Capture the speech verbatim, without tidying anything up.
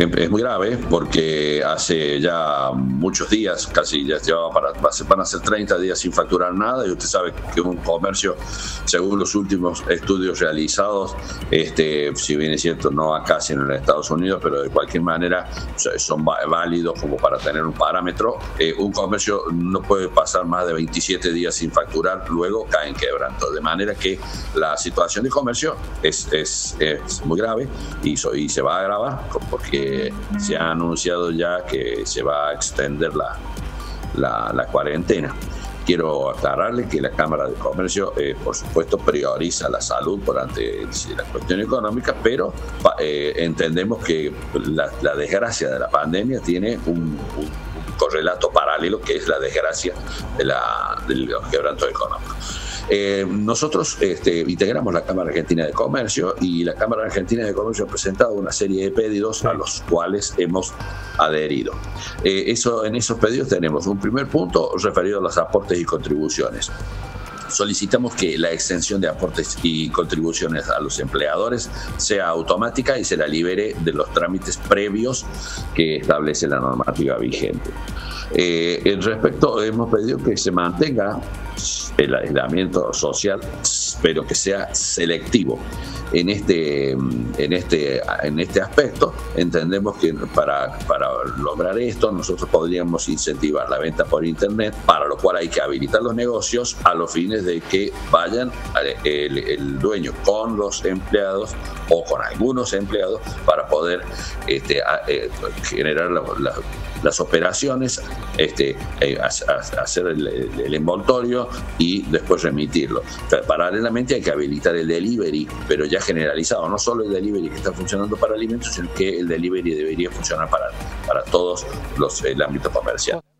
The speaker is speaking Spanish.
es muy grave porque hace ya muchos días, casi ya llevaba para, van a ser treinta días sin facturar nada, y usted sabe que un comercio, según los últimos estudios realizados, este, si bien es cierto no acá sino en Estados Unidos, pero de cualquier manera son válidos como para tener un parámetro, eh, un comercio no puede pasar más de veintisiete días sin facturar, luego cae en quebranto, de manera que la situación del comercio es, es, es muy grave y, so, y se va a agravar porque se ha anunciado ya que se va a extender la, la, la cuarentena. Quiero aclararle que la Cámara de Comercio, eh, por supuesto, prioriza la salud por ante la cuestión económica, pero eh, entendemos que la, la desgracia de la pandemia tiene un, un, un correlato paralelo, que es la desgracia de, la, de los quebrantos económicos. Eh, nosotros este, integramos la Cámara Argentina de Comercio, y la Cámara Argentina de Comercio ha presentado una serie de pedidos a los cuales hemos adherido. Eh, eso, en esos pedidos tenemos un primer punto referido a los aportes y contribuciones. Solicitamos que la exención de aportes y contribuciones a los empleadores sea automática y se la libere de los trámites previos que establece la normativa vigente. Eh, en respecto, hemos pedido que se mantenga el aislamiento social, pero que sea selectivo. En este, en este, en este aspecto, entendemos que para, para lograr esto, nosotros podríamos incentivar la venta por internet, para lo cual hay que habilitar los negocios a los fines de que vayan el, el dueño con los empleados o con algunos empleados para poder este, a, eh, generar la, la, las operaciones, este, eh, a, a hacer el, el envoltorio y después remitirlo. Pero paralelamente hay que habilitar el delivery, pero ya generalizado, no solo el delivery que está funcionando para alimentos, sino que el delivery debería funcionar para, para todos los, el ámbito comercial.